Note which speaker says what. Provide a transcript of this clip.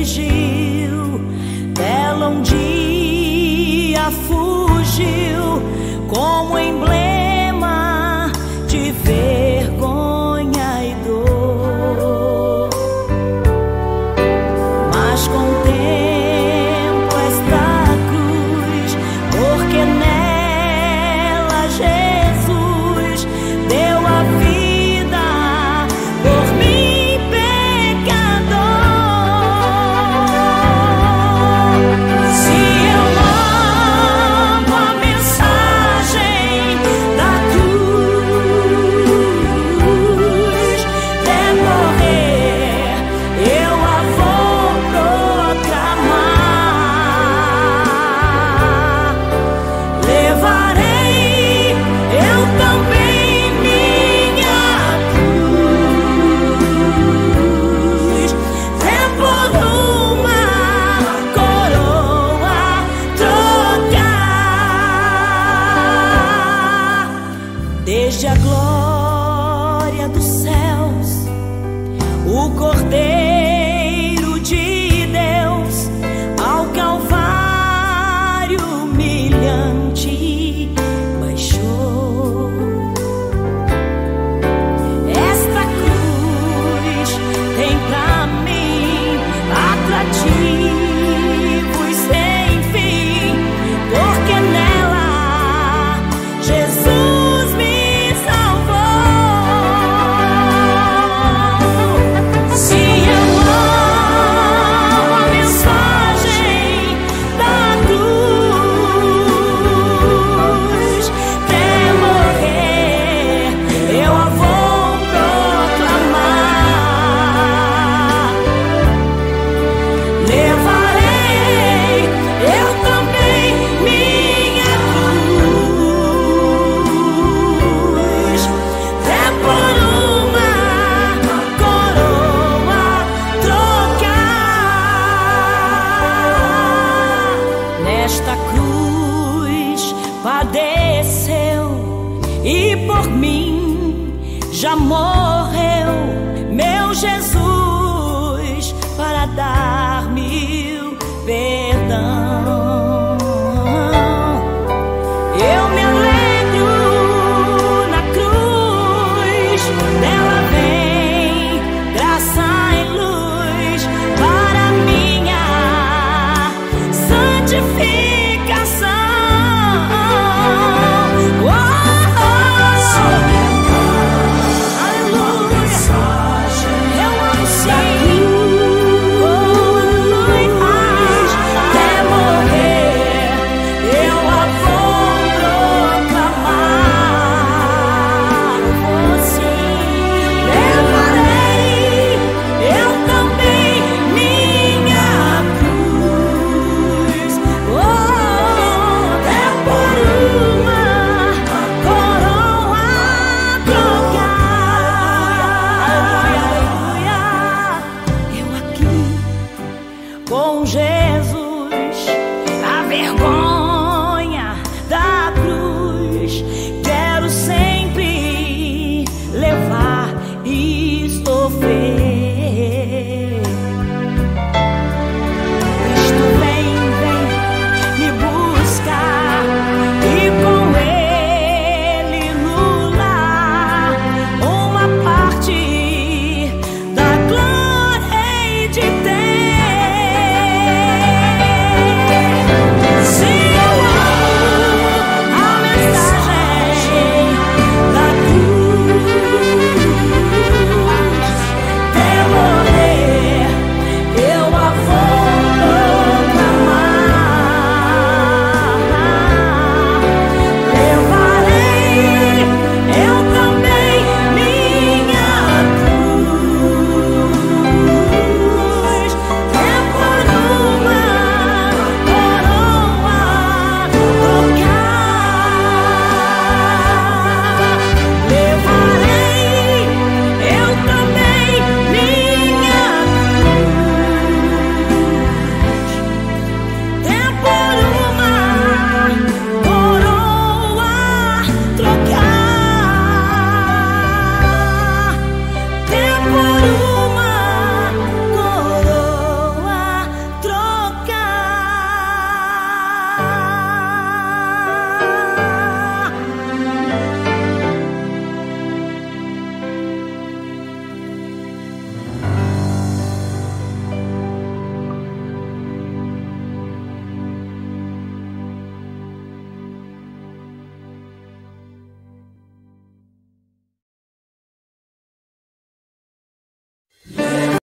Speaker 1: fingiu, dela um dia fugiu, como emblema de vergonha e dor. Mas com o tempo esta cruz, porque nela Jesus deu a vida por mim, pecador. Se eu amo a mensagem da cruz, de morrer, eu a vou proclamar. Levarei eu também minha cruz, é por uma coroa trocar. Desde a glória dos céus, o Cordeiro de Deus ao Calvário humilhante baixou. Esta cruz tem pra mim atrativos sem fim, porque nela Jesus me salvou. Se eu amo a mensagem da cruz, até morrer eu a vou proclamar. Levarei eu também minha cruz, é por uma coroa trocar. Nesta cruz padeceu e por mim já morreu meu Jesus para dar-me o perdão.